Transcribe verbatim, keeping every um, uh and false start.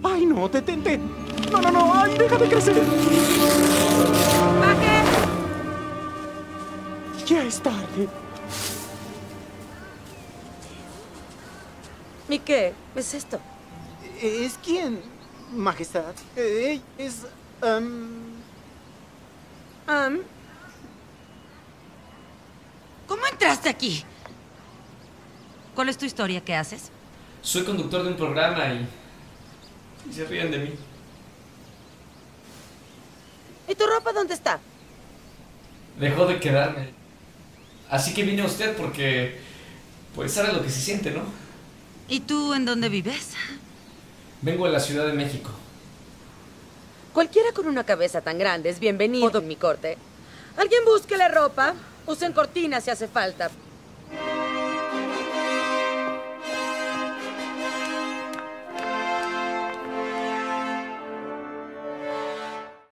Ay, no, detente. No, no, no. Ay, deja de crecer. ¡Baje! Ya es tarde. ¿Y qué es esto? ¿Es quién, Majestad? Eh, es... Um... Um, ¿Cómo entraste aquí? ¿Cuál es tu historia? ¿Qué haces? Soy conductor de un programa y... y se ríen de mí. ¿Y tu ropa dónde está? Dejó de quedarme. Así que vine a usted porque... pues sabe lo que se siente, ¿no? ¿Y tú en dónde vives? Vengo de la Ciudad de México. Cualquiera con una cabeza tan grande es bienvenido en mi corte. Alguien búsquele ropa. Usen cortinas si hace falta.